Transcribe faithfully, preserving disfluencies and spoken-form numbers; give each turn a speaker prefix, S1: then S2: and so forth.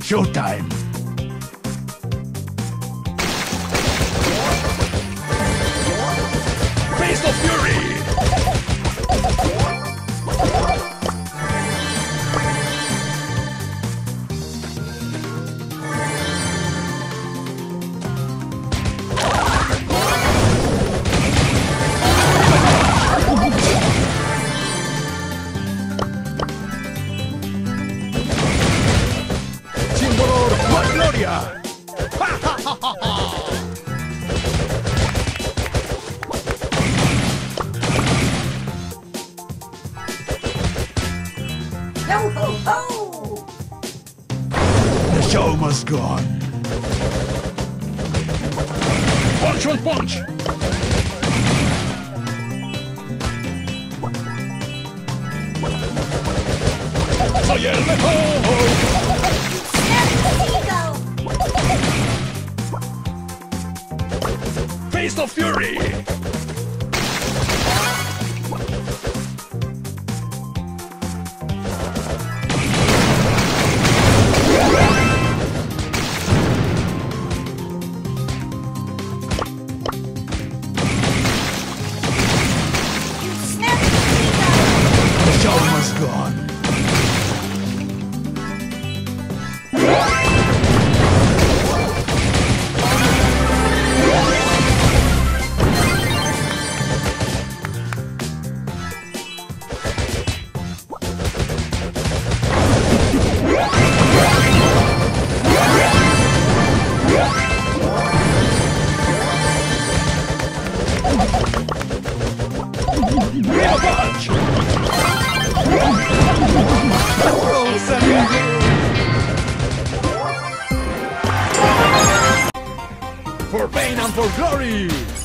S1: Showtime! Face of Fury! Gloria!
S2: Ho, ho, ho!
S1: The show must go on. Punch on punch! Soy el mejor! Face of Fury! The show must go on. Primo punch! For pain and for glory!